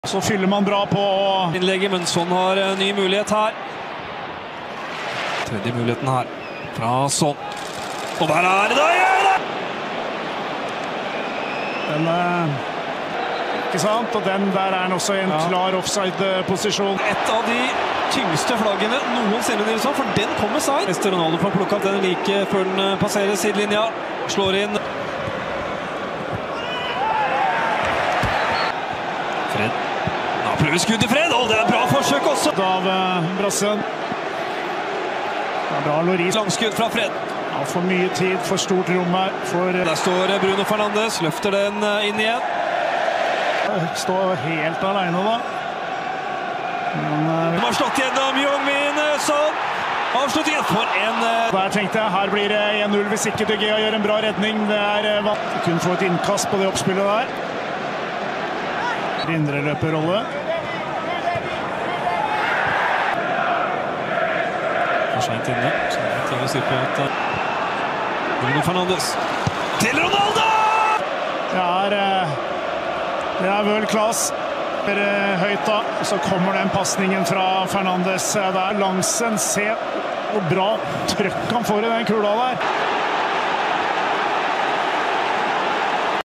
Så fyller man bra på innlegget, men Son har en ny mulighet her. Tredje muligheten her fra Son. Og der er det! Da gjør det! Den, ikke sant? Og den der er også en klar offside-posisjon. Et av de tyngste flaggene noensinne, Nilsson, for den kommer seg. Mester Ronaldo får plukke opp den like før den passerer sidelinja. Slår inn. Fred. Ja, prøver skudd til Fred. Det er et bra forsøk også. Av Brassen. Det er bra Lloris. Langskudd fra Fred. Ja, for mye tid, for stort rom her. Der står Bruno Fernandes, løfter den inn igjen. Står helt alene da. De har slått gjennom Jong-min Son. Avslutningen for en... Der tenkte jeg, her blir det 1-0 hvis ikke De Gea gjør en bra redning. Det er vant. Kun få et innkast på det oppspillet der. Indre løperrolle. For sent inne, så det er til å si på at Bruno Fernandes til Ronaldo! Det er vel Klaas. Høyt da, så kommer den passningen fra Fernandes der. Langsen, se hvor bra trøkk han får i den kula der.